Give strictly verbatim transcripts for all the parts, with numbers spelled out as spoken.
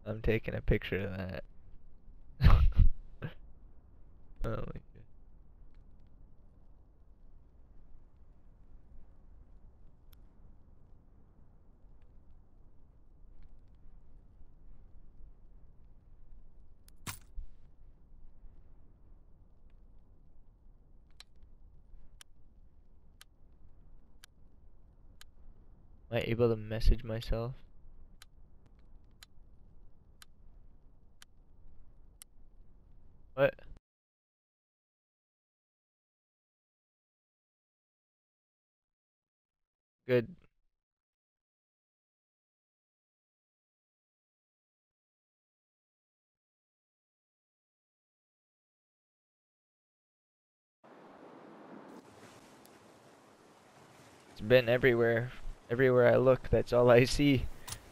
I'm taking a picture of that. Oh my god. Am I able to message myself? What? Good. It's been everywhere. Everywhere I look, that's all I see.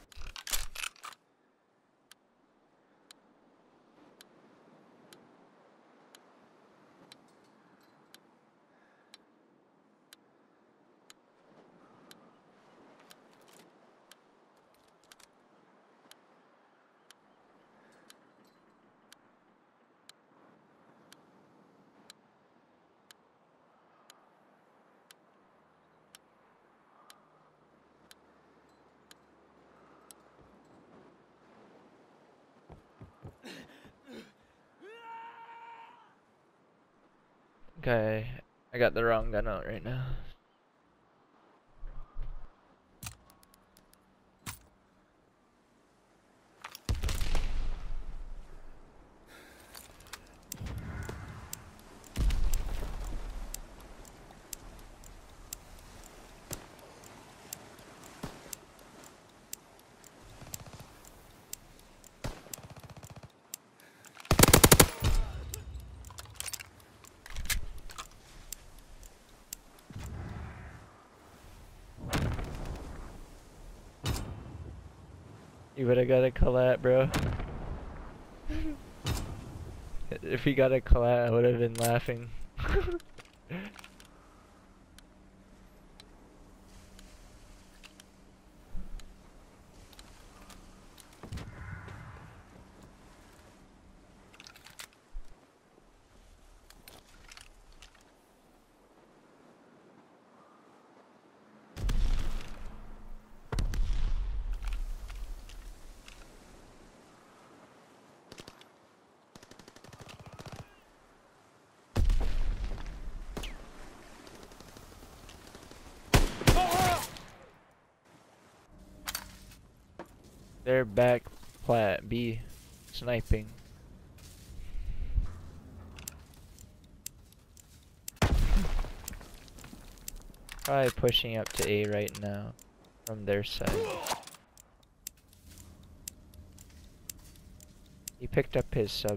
Okay, I got the wrong gun out right now. You would've got a collat, bro. If he got a collat, I would've been laughing. They're back plat B, sniping. Probably pushing up to A right now from their side. He picked up his sub.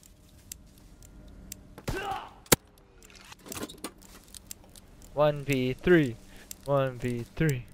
one v three. one v three.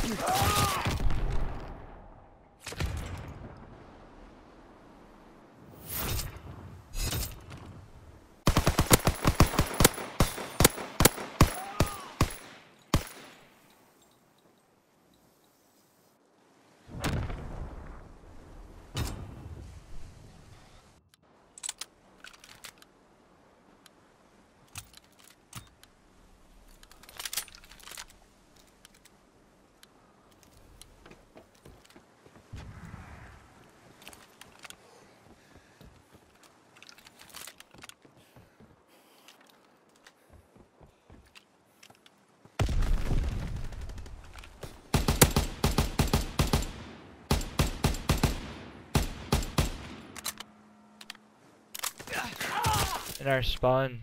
In our spawn.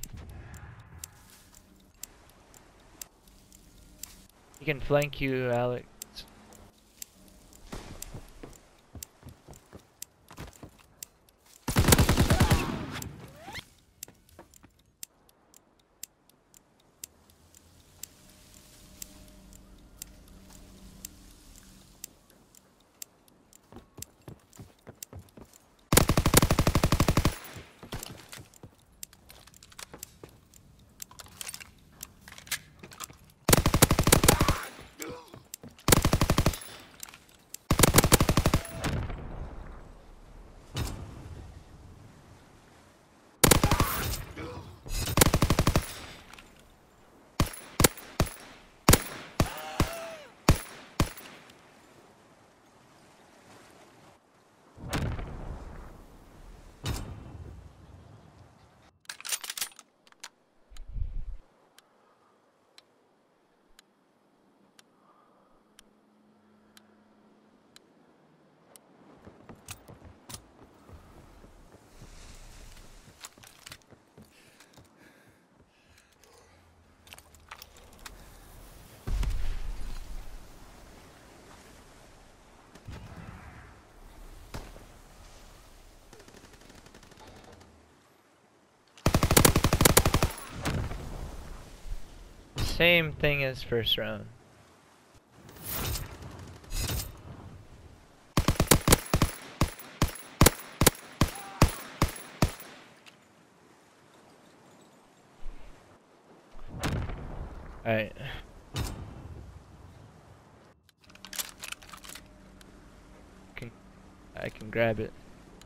He can flank you, Alex. Same thing as first round. Alright. Can I can grab it.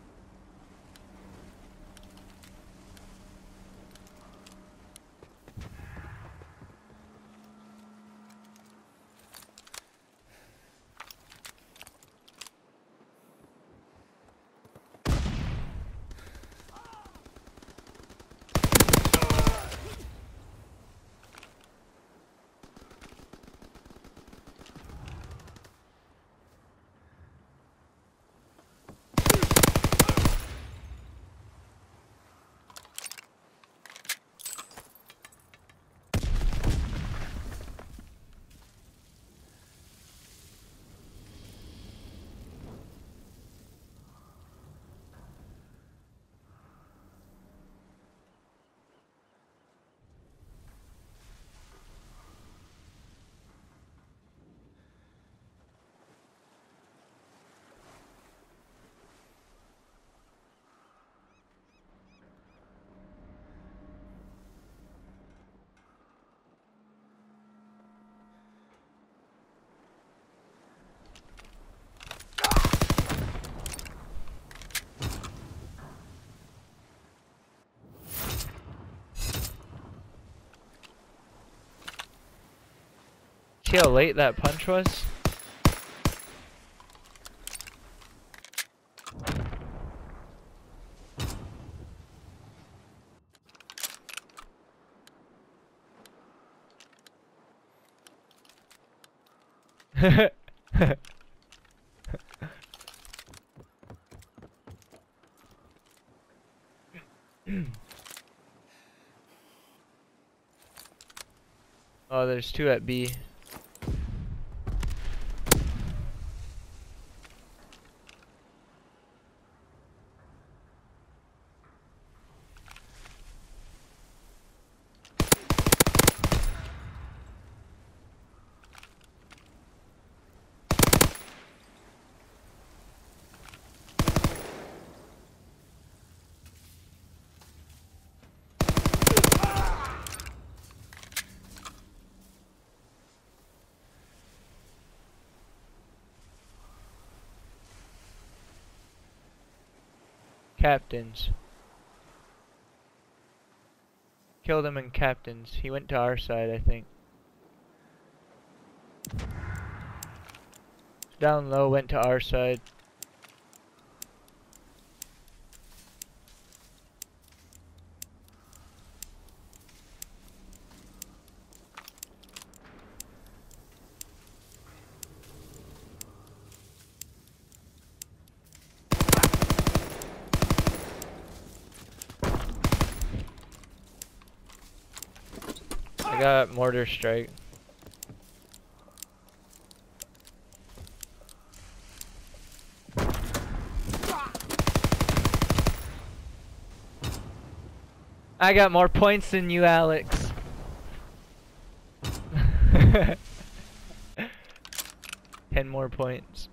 See how late that punch was? Oh, there's two at B. Captains. Killed him in captains. He went to our side, I think. Down low, went to our side. I got mortar strike. I got more points than you, Alex. Ten more points.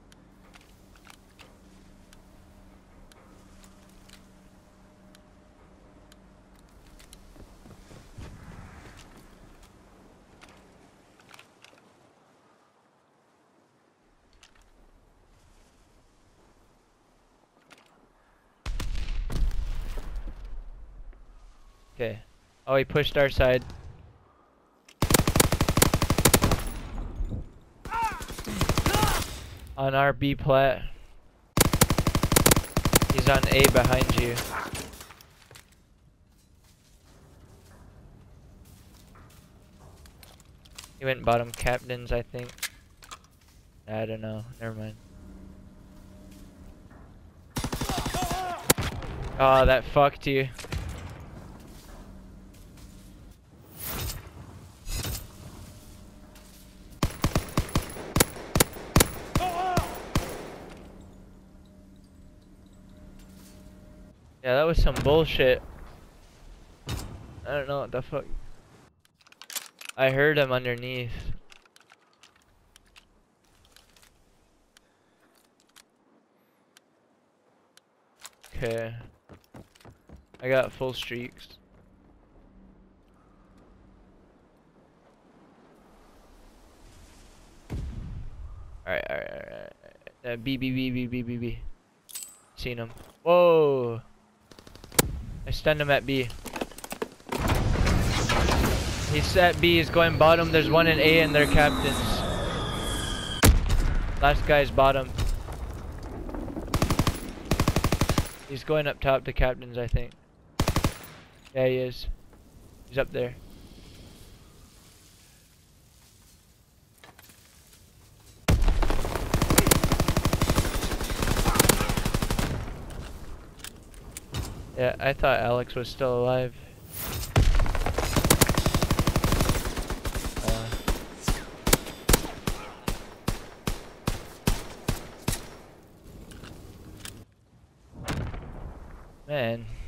Okay. Oh, he pushed our side. On our B plat. He's on A behind you. He went bottom captains, I think. I don't know. Never mind. Oh, that fucked you. Yeah, that was some bullshit. I don't know what the fuck. I heard him underneath. Okay. I got full streaks. Alright, alright, alright. Uh, B, B, B, B, B, B, B. Seen him. Whoa! I stunned him at B. He's at B, he's going bottom. There's one in A and they're captains. Last guy's bottom. He's going up top to captains, I think. Yeah, he is. He's up there. Yeah, I thought Alex was still alive. Uh, man.